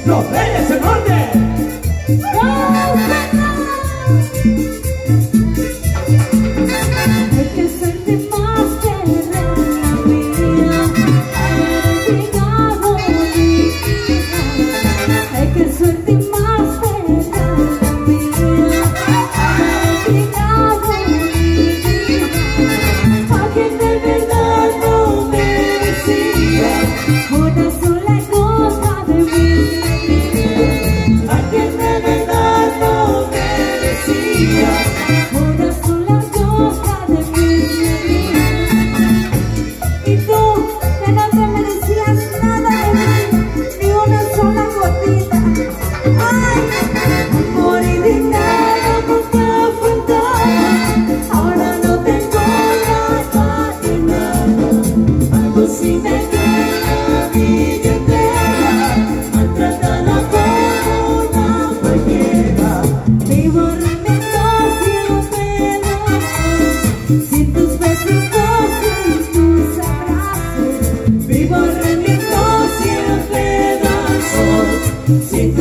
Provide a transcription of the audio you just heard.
los reyes del norte. Hay que suerte más que la mía, haber llegado a mi vida. Hay que suerte más que la mía, haber llegado a mi vida. A quien de verdad no merecía una sola cosa de mi vida. A quien de verdad no merecía una sola cosa de mi vida. Y tú, que no te merecías nada de mí, ni una sola gotita. Ay, amor y dinero nunca faltaba. Ahora no tengo nada de nada. Algo sí me queda billetera, maltratada como una cualquiera. Vivo remedios y un pedazos, sin tus besitos, sin tus abrazos. Vivo remedios y un pedazos, sin